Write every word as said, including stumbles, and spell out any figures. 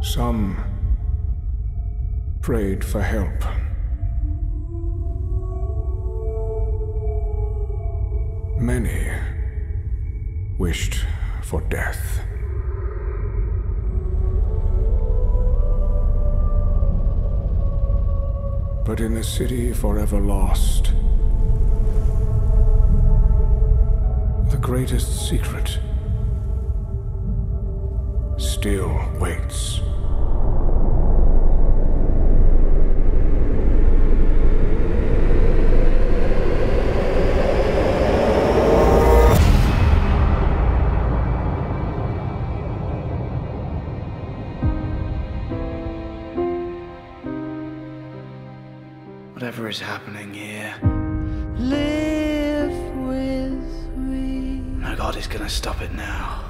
Some prayed for help. Many wished for death. But in the city forever lost, the greatest secret still waits. Whatever is happening here, Live with me. my God is gonna stop it now.